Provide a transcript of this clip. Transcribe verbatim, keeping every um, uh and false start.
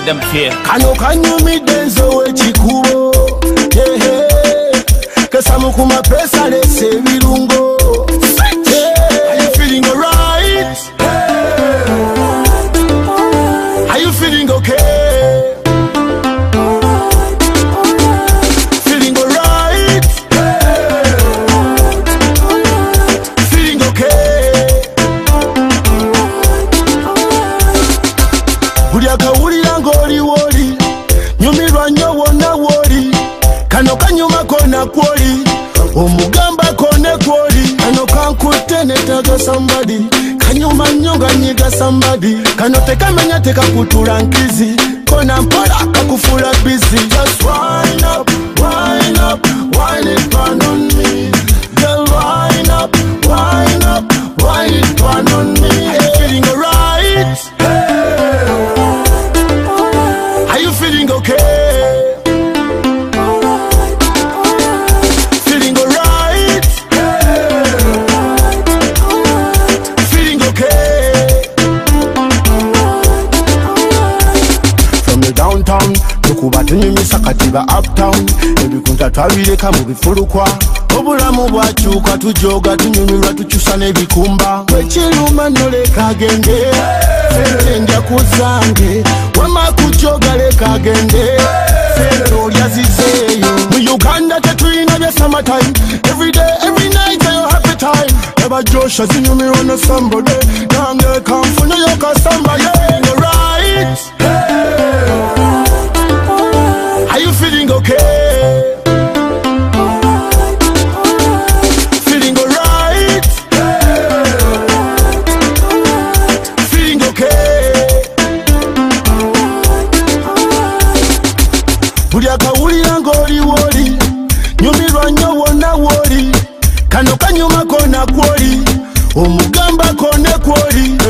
let them fear. Kano kanyumidde nze w'ekikubo kasamu ku mapesa lese ebirungo. Are you feeling alright? Are you feeling okay? Feeling alright? Feeling okay? Buli akawulira ng'oli woli nyumirwa nnyo wonna woli. Kano kanyuma kona kwoli omugamba kone kwoli. Kano kankutte netaga somebody kanyuma nnyo nga nyiga somebody. Kano tekamenya tekakutula nkizi kona mpola kakufula busy. Just wind up, wind up, wind it pan on me. Girl wind up, wind up, wind it pan on me. Are you feeling alright? Are you feeling okay? Feeling alright? Feeling okay? From the downtown tukuba tunyumisa katiba uptown. Ebikunta twabireka mu bifulukwa obulamu bwakyuka tujoga tunyumirwa tukyusa n'ebikumba. Wekiruma noleka agende fente nja kuzange wama kujoga leka agende fente olyazizeeyo. Mu Uganda tetulina bya summertime. Every day, every night ayo happy time. Eba Joshua zinyumirwa na somebody nange kanfuna yoka somebody. Alright? Are you feeling okay? Feeling alright? Feeling okay? Buli akawulira ng'oli woli nyumirwa nnyo wonna woli. Kano kanyuma kona kwoli omugamba kone kwoli.